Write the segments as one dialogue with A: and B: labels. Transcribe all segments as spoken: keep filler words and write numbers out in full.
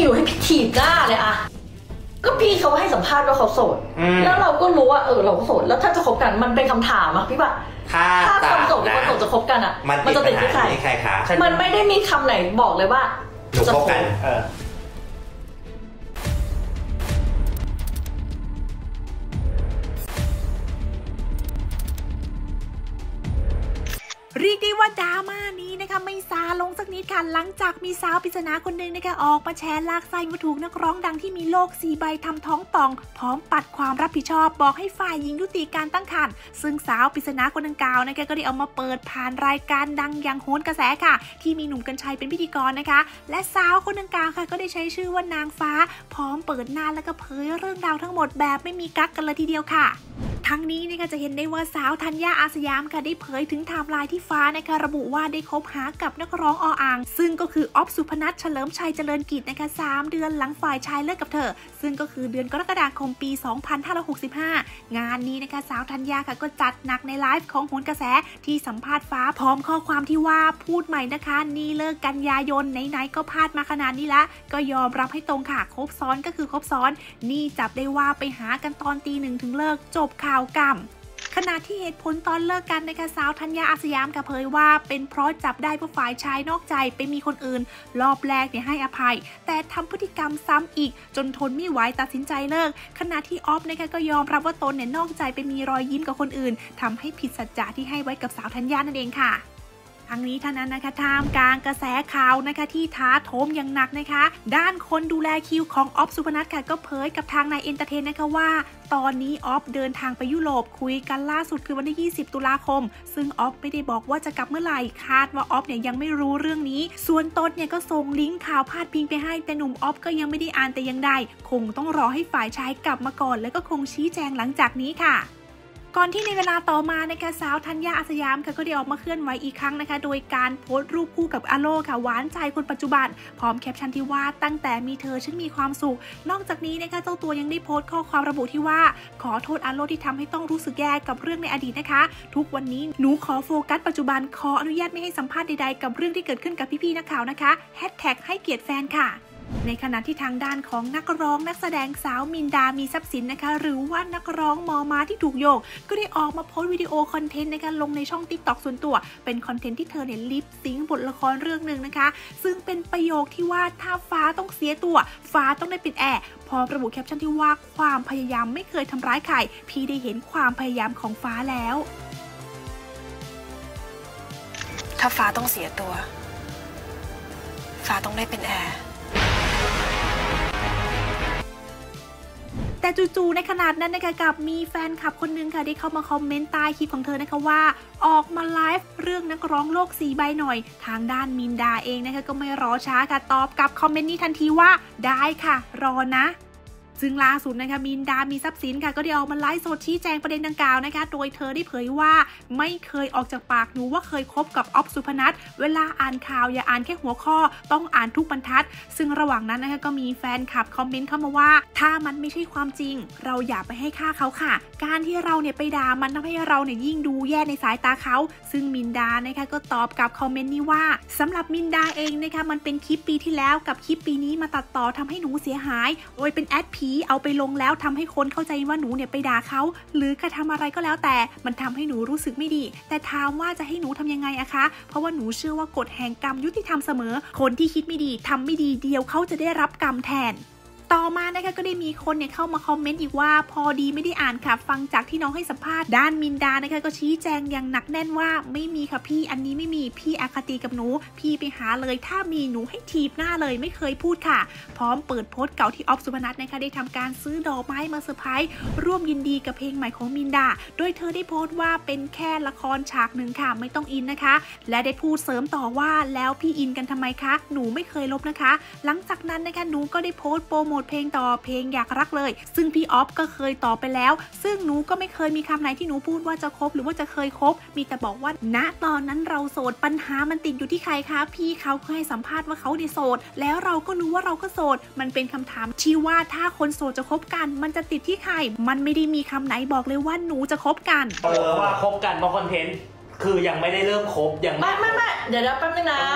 A: นูให้ถีบหน้าเลยอะก็พี่เขาให้สัมภาษณ์ว่าเขาโสดแล้วเราก็รู้ว่าเออเราก็โสดแล้วถ้าจะคบกันมันเป็นคำถามอะพี่ว่าถ้าคนโสดกับคนโสดจะคบกันอะมันจะติดที่ใครมันไม่ได้มีคำไหนบอกเลยว่า
B: จะคบกัน
C: เรียกได้ว่าดราม่านี้นะคะไม่ซาลงสักนิดค่ะหลังจากมีสาวปริศนาคนหนึ่งนะคะออกมาแชร์ลากไส้มาถูกนักร้องดังที่มีโรคสี่ใบทำท้องป่องพร้อมปัดความรับผิดชอบบอกให้ฝ่ายหญิงยุติการตั้งครรภ์ซึ่งสาวปริศนาคนดังกล่าวนะคะก็ได้เอามาเปิดผ่านรายการดังอย่างโหนกระแสค่ะที่มีหนุ่มกรรชัยเป็นพิธีกรนะคะและสาวคนดังกล่าวค่ะก็ได้ใช้ชื่อว่านางฟ้าพร้อมเปิดหน้าและก็เผยเรื่องราวทั้งหมดแบบไม่มีกั๊กกันเลยทีเดียวค่ะทั้งนี้นะคะจะเห็นได้ว่าสาวธัญญาอาสยามค่ะได้เผยถึงไทม์ไลน์ที่ฟ้านะคะระบุว่าได้คบหากับนักร้องออ่างซึ่งก็คืออ๊อฟสุพนัทเฉลิมชัยเจริญกิจนะคะสามเดือนหลังฝ่ายชายเลิกกับเธอซึ่งก็คือเดือนกรกฎาคมปีสองพันห้าร้อยหกสิบห้างานนี้นะคะสาวธัญญาค่ะก็จัดหนักในไลฟ์ของโหนกระแสที่สัมภาษณ์ฟ้าพร้อมข้อความที่ว่าพูดใหม่นะคะนี่เลิกกันยายนไหนๆก็พลาดมาขนาดนี้ละก็ยอมรับให้ตรงค่ะคบซ้อนก็คือคบซ้อนนี่จับได้ว่าไปหากันตอนตีหนึ่งถึงเลิกจบข่าวกรรมขณะที่เหตุผลตอนเลิกกันนะคะสาวธัญญาอาสยามก็เผยว่าเป็นเพราะจับได้ว่าฝ่ายชายนอกใจไปมีคนอื่นรอบแรกเนี่ยให้อภัยแต่ทำพฤติกรรมซ้ำอีกจนทนไม่ไหวตัดสินใจเลิกขณะที่ออฟนะคะก็ยอมรับว่าตนเนี่ยนอกใจไปมีรอยยิ้มกับคนอื่นทำให้ผิดสัจจะที่ให้ไว้กับสาวธัญญานั่นเองค่ะทั้งนี้ท่านั้นนะคะท่ามกลางกระแสข่าวนะคะที่ท้าโถมอย่างหนักนะคะด้านคนดูแลคิวของออฟสุพนัทค่ะก็เผยกับทางนายเอนเตอร์เทนนะคะว่าตอนนี้ออฟเดินทางไปยุโรปคุยกันล่าสุดคือวันที่ยี่สิบตุลาคมซึ่งออฟไม่ได้บอกว่าจะกลับเมื่อไหร่คาดว่าออฟเนี่ยยังไม่รู้เรื่องนี้ส่วนตนเนี่ยก็ส่งลิงก์ข่าวพาดพิงไปให้แต่หนุ่มออฟก็ยังไม่ได้อ่านแต่ยังใดคงต้องรอให้ฝ่ายชายกลับมาก่อนแล้วก็คงชี้แจงหลังจากนี้ค่ะก่อนที่ในเวลาต่อมานะคะสาวธัญญาอาสยามค่ะก็ได้ออกมาเคลื่อนไหวอีกครั้งนะคะโดยการโพสต์รูปคู่กับอาโลค่ะหวานใจคนปัจจุบันพร้อมแคปชั่นที่ว่าตั้งแต่มีเธอฉันมีความสุขนอกจากนี้นะคะเจ้าตัวยังได้โพสต์ข้อความระบุที่ว่าขอโทษอาโลที่ทำให้ต้องรู้สึกแย่กับเรื่องในอดีตนะคะทุกวันนี้หนูขอโฟกัสปัจจุบันขออนุญาตไม่ให้สัมภาษณ์ใดๆกับเรื่องที่เกิดขึ้นกับพี่ๆนักข่าวนะคะแฮชแท็กให้เกียรติแฟนค่ะในขณะที่ทางด้านของนักร้องนักแสดงสาวมินดามีทรัพย์สินนะคะหรือว่านักร้องมอมาที่ถูกโยกก็ได้ออกมาโพสต์วิดีโอคอนเทนต์นะคะลงในช่อง ติ๊กต็อก ส่วนตัวเป็นคอนเทนต์ที่เธอเนี่ยลิปซิงค์บทละครเรื่องหนึ่งนะคะซึ่งเป็นประโยคที่ว่าถ้าฟ้าต้องเสียตัวฟ้าต้องได้ปิดแอร์พร้อมระบุแคปชั่นที่ว่าความพยายามไม่เคยทำร้ายใครพี่ได้เห็นความพยายามของฟ้าแล้ว
D: ถ้าฟ้าต้องเสียตัวฟ้าต้องได้เป็นแอร์
C: แต่จู่ๆในขนาดนั้นนะคะกับมีแฟนคลับคนนึงค่ะได้เข้ามาคอมเมนต์ใต้คลิปของเธอนะคะว่าออกมาไลฟ์เรื่องนักร้องโลกสีใบหน่อยทางด้านมินดาเองนะคะก็ไม่รอช้าค่ะตอบกับคอมเมนต์นี้ทันทีว่าได้ค่ะรอนะซึ่งล่าสุดนะคะมินดามีทรัพย์สินค่ะก็ได้ออกมาไลฟ์สดชี้แจงประเด็นดังกล่าวนะคะโดยเธอได้เผยว่าไม่เคยออกจากปากหนูว่าเคยคบกับออฟสุพนัทเวลาอ่านข่าวอย่าอ่านแค่หัวข้อต้องอ่านทุกบรรทัดซึ่งระหว่างนั้นนะคะก็มีแฟนคลับคอมเมนต์เข้ามาว่าถ้ามันไม่ใช่ความจริงเราอย่าไปให้ค่าเขาค่ะการที่เราเนี่ยไปด่ามันทำให้เราเนี่ยยิ่งดูแย่ในสายตาเขาซึ่งมินดานะคะก็ตอบกับคอมเมนต์นี้ว่าสำหรับมินดาเองนะคะมันเป็นคลิปปีที่แล้วกับคลิปปีนี้มาตัดต่อทำให้หนูเสียหายโดยเป็นแอดผีเอาไปลงแล้วทำให้คนเข้าใจว่าหนูเนี่ยไปด่าเขาหรือกระทำอะไรก็แล้วแต่มันทำให้หนูรู้สึกไม่ดีแต่ถามว่าจะให้หนูทำยังไงอะคะเพราะว่าหนูเชื่อว่ากฎแห่งกรรมยุติธรรมเสมอคนที่คิดไม่ดีทำไม่ดีเดียวเขาจะได้รับกรรมแทนต่อมานะคะก็ได้มีคนเนี่ยเข้ามาคอมเมนต์อีกว่าพอดีไม่ได้อ่านค่ะฟังจากที่น้องให้สัมภาษณ์ด้านมินดานะคะก็ชี้แจงอย่างหนักแน่นว่าไม่มีค่ะพี่อันนี้ไม่มีพี่อคติกับหนูพี่ไปหาเลยถ้ามีหนูให้ทีบหน้าเลยไม่เคยพูดค่ะพร้อมเปิดโพสต์เก่าที่ออฟสุพนัทนะคะได้ทำการซื้อดอกไม้มาเซอร์ไพรส์ร่วมยินดีกับเพลงใหม่ของมินดาโดยเธอได้โพสต์ว่าเป็นแค่ละครฉากหนึ่งค่ะไม่ต้องอินนะคะและได้พูดเสริมต่อว่าแล้วพี่อินกันทำไมคะหนูไม่เคยลบนะคะหลังจากนั้นนะคะหนูก็ได้โพสต์โปรโมทเพลงต่อเพลงอยากรักเลยซึ่งพี่ออฟก็เคยตอบไปแล้วซึ่งหนูก็ไม่เคยมีคำไหนที่หนูพูดว่าจะคบหรือว่าจะเคยคบมีแต่บอกว่าณตอนนั้นเราโสดปัญหามันติดอยู่ที่ใครคะพี่เขาเคยให้สัมภาษณ์ว่าเขาเนี่ยโสดแล้วเราก็รู้ว่าเราก็โสดมันเป็นคำถามที่ว่าถ้าคนโสดจะคบกันมันจะติดที่ใครมันไม่ได้มีคำไหนบอกเลยว่าหนูจะคบกัน
B: เออว่าคบกันเพราะคอนเทนต์คือยังไม่ได้เริ่มคบยัง
A: ไม่ไม่ไม่เดี๋ยวนะแป๊บนึงนะ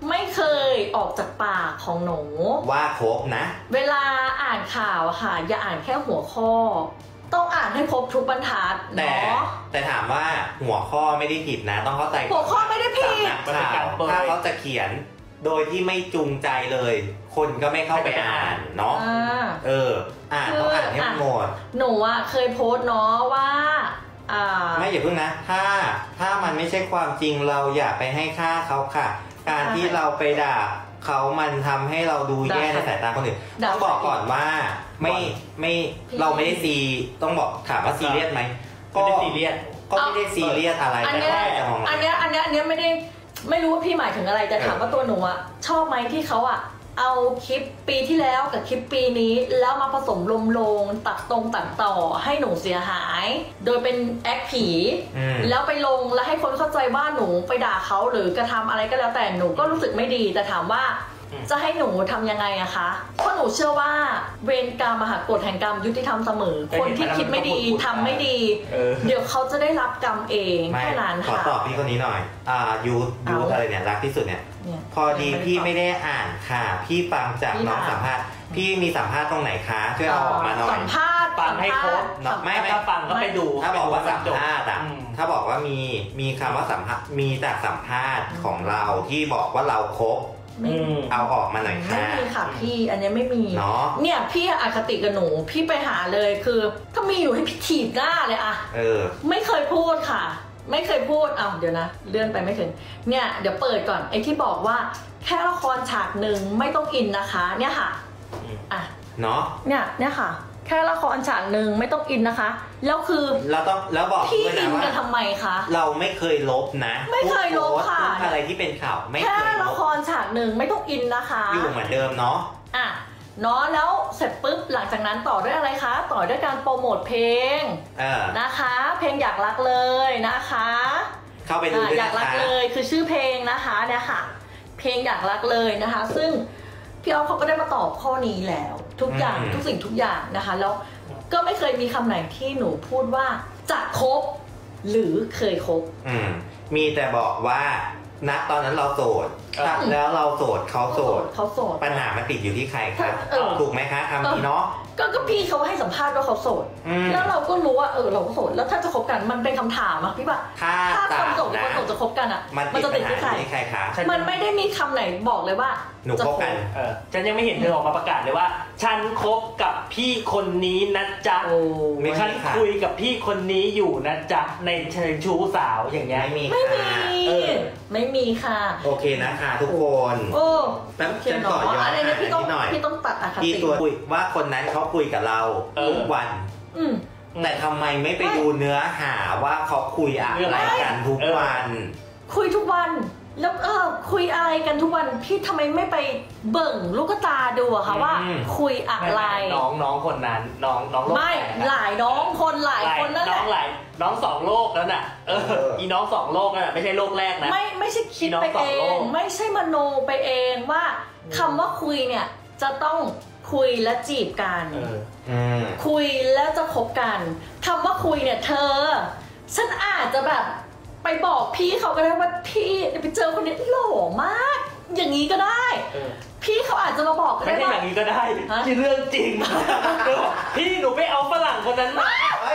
A: ไม่เคยออกจากปากของหนู
B: ว่าครบนะ
A: เวลาอ่านข่าวอะค่ะอย่าอ่านแค่หัวข้อต้องอ่านให้ครบทุกบรรทัด
B: เนาะแต่ถามว่าหัวข้อไม่ได้ผิดนะต้องเข้าใจ
A: หัวข้อไม่ได้ผิด
B: ถ้าเขาจะเขียนโดยที่ไม่จูงใจเลยคนก็ไม่เข้าไปอ่านเนาะเอออ่านต้องอ่านให้หมด
A: หนูอะเคยโพสต์เนาะว่า
B: ไม่อย่าเพิ่งนะถ้าถ้ามันไม่ใช่ความจริงเราอย่าไปให้ค่าเขาค่ะการที่เราไปด่าเขามันทำให้เราดูแย่ในสายตาคนอื่นต้องบอกก่อนว่าไม่ไม่เราไม่ได้ซีต้องบอกถามว่าซีเรียสไหม
E: ก็ไม่ได้ซีเรียส
B: ก็ไม่ได้ซีเรียสอะไร
A: อันนี้อันนี้อันนี้อันนี้ไม่ได้ไม่รู้ว่าพี่หมายถึงอะไรแต่ถามว่าตัวหนูอะชอบไหมที่เขาอะเอาคลิปปีที่แล้วกับคลิปปีนี้แล้วมาผสมรวมลงตัดตรงตัดต่อให้หนูเสียหายโดยเป็นแอคผีแล้วไปลงแล้วให้คนเข้าใจว่าหนูไปด่าเขาหรือกระทำอะไรก็แล้วแต่หนูก็รู้สึกไม่ดีแต่ถามว่าจะให้หนูทำยังไงอะคะเพราะหนูเชื่อว่าเวรกรรมมหากฎแห่งกรรมยุติธรรมเสมอคนที่คิดไม่ดีทำไม่ดีเดี๋ยวเขาจะได้รับกรรมเองแค่นั้น
B: ค่ะขอตอบพี่คนนี้หน่อยอ่ายูยูอะไรเนี่ยรักที่สุดเนี่ยพอดีพี่ไม่ได้อ่านค่ะพี่ฟังจากน้องสัมภาษณ์พี่มีสัมภาษณ์ตรงไหนคะช่วยเอาออกมาหน่อย
A: สัมภาษณ์
E: ฟังให้ครบ
B: ไม่ไม่
E: ถ้าฟังก็ไปดู
B: ถ้าบอกว่าสัมภาษณ์อ่ะถ้าบอกว่ามีมีคำว่าสัมภาษณ์มีแต่สัมภาษณ์ของเราที่บอกว่าเราครบเอาออกมาหน่อยค่ะ
A: ไม่มีค่ะพี่อันนี้ไม่มีเนาะเนี่ยพี่อคติกับหนูพี่ไปหาเลยคือถ้ามีอยู่ให้พี่ถีบหน้าเลยอะ
B: เออ
A: ไม่เคยพูดค่ะไม่เคยพูดอ้าวเดี๋ยวนะเลื่อนไปไม่ถึงเนี่ยเดี๋ยวเปิดก่อนไอ้ที่บอกว่าแค่ละครฉากหนึ่งไม่ต้องอินนะคะเนี่ยค่ะอ่ะ
B: เนาะ
A: เนี่ยเนี่ยค่ะแค่ละครฉากหนึ่งไม่ต้องอินนะคะแล้วคือ
B: เราต้องแล้วบอก
A: พี่อินกันทำไมคะ
B: เราไม่เคยลบนะ
A: ไม่เคยลบค่ะ
B: อะไรที่เป็นข่าวไม่เคยลบ
A: แค่ละครฉากหนึ่งไม่ต้องอินนะคะ
B: อยู่เหมือนเดิมเนาะ
A: อ่ะเนาะแล้วเสร็จปุ๊บหลังจากนั้นต่อด้วยอะไรคะต่อด้วยการโปรโมทเพลงนะคะเพลงอยากรักเลยนะคะ
B: เข้าไปดูด้วยนะคะ
A: อยากรักเลยคือชื่อเพลงนะคะเนี่ยค่ะเพลงอยากรักเลยนะคะซึ่งพี่อ๊อฟเขาก็ได้มาตอบข้อนี้แล้วทุกอย่างทุกสิ่งทุกอย่างนะคะแล้วก็ไม่เคยมีคำไหนที่หนูพูดว่าจะคบหรือเคยคบ
B: อืมมีแต่บอกว่าณตอนนั้นเราโสดแล้วเราโสดเขาโสด
A: เขาโสด
B: ปัญหามันติดอยู่ที่ใครครับถูกไหมคะคำนี้เนาะ
A: ก็ก็พี่เขาให้สัมภาษณ์ว่าเขาโสดแล้วเราก็รู้ว่าเออเราก็โสดแล้วถ้าจะคบกันมันเป็นคำถามอะพี่ว่าถ้าคนโสดคนโสดจะคบกันอะ
B: มัน
A: จะ
B: ติดที่ใครคะ
A: มันไม่ได้มีคำไหนบอกเลยว่า
B: หนูคบกัน
E: เออฉันยังไม่เห็นเธอออกมาประกาศเลยว่าฉันคบกับพี่คนนี้นะจ๊ะฉันคุยกับพี่คนนี้อยู่นะจ๊ะในเชิงชู้สาวอย่างเงี้ย
B: ไม่มี
A: ไม่มีไม่มีค่ะ
B: โอเคนะคะทุกคน
A: โอ้
B: แป๊บฉันขอย้อน
A: นิดหน่อยพี่ต้องตัดอคติ
B: พี่ตัวคุยว่าคนนั้นเขาคุยกับเราทุกวันแต่ทำไมไม่ไปดูเนื้อหาว่าเขาคุยอะไรกันทุกวัน
A: คุยทุกวันแล้วเออคุยอะไรกันทุกวันพี่ทำไมไม่ไปเบิ่งลูกตาดูอะคะว่าคุยอะไร
E: น้องน้องคนนั้นน้องน้อง
A: ไม่หลายน้องคนหลายคนนั่นแหละ
E: น้องหลายน้องสองโลกแล้วน่ะเอออีน้องสองโลกน่ะไม่ใช่โลกแรกนะ
A: ไม่ไม่ใช่คิดไปเองไม่ใช่มโนไปเองว่าคำว่าคุยเนี่ยจะต้องคุยและจีบกันคุยแล้วจะคบกันคำว่าคุยเนี่ยเธอฉันอาจจะแบบไปบอกพี่เขาก็ได้ว่าพี่ไปเจอคนนี้หล่อมากอย่างนี้ก็ได้พี่เขาอาจจะมาบอกก็ได้
E: ไม่ใช่อย่างนี้ก็ได้ที่เรื่องจริงพี่หนูไปเอาฝรั่งคนนั้นมา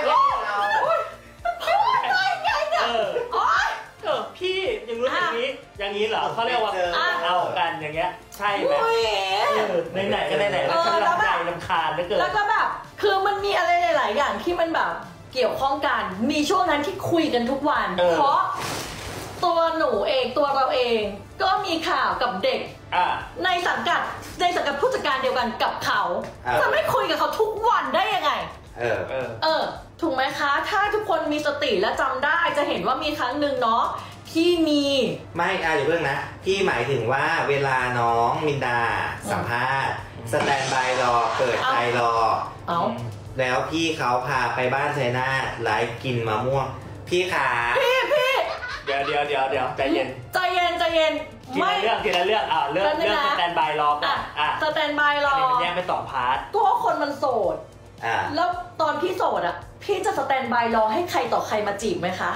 E: พี่อย่างรู้อย่างนี้อย่างนี้เหรอเขาเรียกว่าเอากันอย่างเงี้ยใช่ไหมในไหนก็ได้ไหนแล้วฉันรำใจรำคาญเหลือเกิน
A: แล้วก็แบบคือมันมีอะไรหลายๆอย่างที่มันแบบเกี่ยวข้องกันมีช่วงนั้นที่คุยกันทุกวันเพราะตัวหนูเองตัวเราเองก็มีข่าวกับเด็กในสังกัดในสังกัดผู้จัดการเดียวกันกับเขาจะไม่คุยกับเขาทุกวันได้ยังไง
B: เออเออ
A: เออถูกไหมคะถ้าทุกคนมีสติและจำได้จะเห็นว่ามีครั้งหนึ่งเนาะที่มี
B: ไม่อ่ะอย่าเพิ่งนะพี่หมายถึงว่าเวลาน้องมินดาสัมภาษณ์สแตนบายรอเปิดใจรอ
A: เอา
B: แล้วพี่เขาพาไปบ้านชัยนาทไลฟ์กินมะม่วงพี่ขา
A: พี่พี่
E: เดี๋ยวเดี๋ยวเดี๋ยวเดี๋ยวใจเย็น
A: ใจเย็นใจเย็น
E: ไม่เรื่องทีละเรื่องอ่าเรื่องเรื่องสแตนบายรอก่อน
A: อ่ะสแตนบายรอ
E: อันนี้มันแยกเป็นสองพาร์ท
A: ก็คนมันโสดแล้วตอนพี่โสดอ่ะพี่จะสแตนบายรอให้ใครต่อใครมาจีบไหมคะ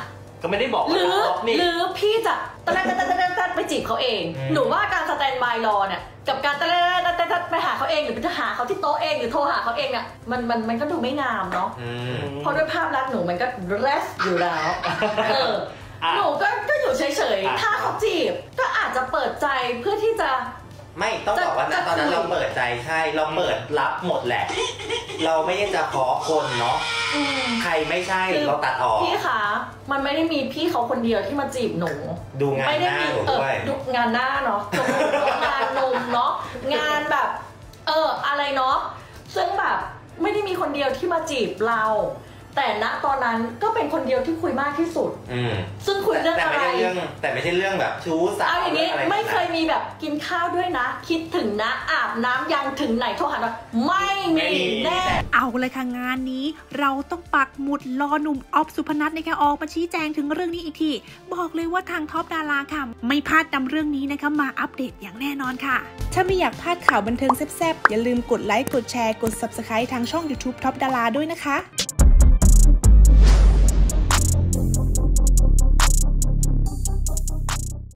E: ก็ไม่ได้บอกว่า
A: หรือ
E: นี่
A: หรือพี่จะตะแตะตะแตะตะแตะไปจีบเขาเองหนูว่าการสแตนบายรอเนี่ยกับการตะแตะตะแตะตะไปหาเขาเองหรือไปหาเขาที่โต๊ะเองหรือโทรหาเขาเองเนี่ยมันมันมันก็ดูไม่งามเนาะเพราะด้วยภาพลักษณ์หนูมันก็เรสอยู่แล้วเออหนูก็ก็อยู่เฉยๆถ้าเขาจีบก็อาจจะเปิดใจเพื่อที่จะ
B: ไม่ต้องบอกว่าตอนนั้นเราเปิดใจใช่เราเปิดรับหมดแหละเราไม่ได้จะขอคนเนาะใครไม่ใช่เราตัดออก
A: พี่คะมันไม่ได้มีพี่เขาคนเดียวที่มาจีบหนู
B: ดูงานหน้าหนูด้วย
A: ดูงานหน้าเนาะงานนมเนาะงานแบบเอออะไรเนาะซึ่งแบบไม่ได้มีคนเดียวที่มาจีบเราแต่ณตอนนั้นก็เป็นคนเดียวที่คุยมากที่สุดซึ่งคุยเรื่องอะไร
B: แต่ไม่ใช่เรื่องแต่ไม่ใช่เรื่องแบบชู้สาว
A: เอาอย่างนี้ไม่เคยมีแบบกินข้าวด้วยนะคิดถึงนะอาบน้ำยังถึงไหนโทรหาเราไม่มีแน่
C: เอาเลยค่ะงานนี้เราต้องปักหมุดรอหนุ่มออฟสุพนัทนะคะออกมาชี้แจงถึงเรื่องนี้อีกทีบอกเลยว่าทางท็อปดาราค่ะไม่พลาดนำเรื่องนี้นะคะมาอัปเดตอย่างแน่นอนค่ะถ้าไม่อยากพลาดข่าวบันเทิงแซ่บๆอย่าลืมกดไลค์กดแชร์กด ซับสไครบ์ ทางช่อง ยูทูบ ท็อปดาราด้วยนะคะ